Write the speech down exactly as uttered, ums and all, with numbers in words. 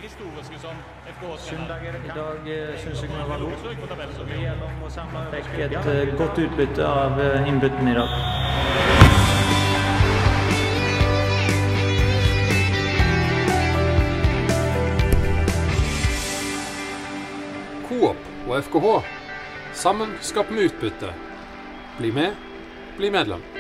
I dag synes jeg vi var god. Fikk et godt utbytte av innbytten i dag. Coop og F K H. Sammen skaper vi utbytte. Bli med, bli medlem.